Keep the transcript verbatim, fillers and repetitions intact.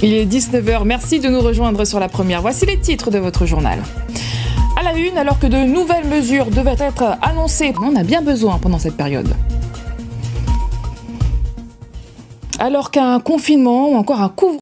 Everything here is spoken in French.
Il est dix-neuf heures, merci de nous rejoindre sur la première. Voici les titres de votre journal. À la une, alors que de nouvelles mesures devaient être annoncées, on en a bien besoin pendant cette période. Alors qu'un confinement ou encore un couvre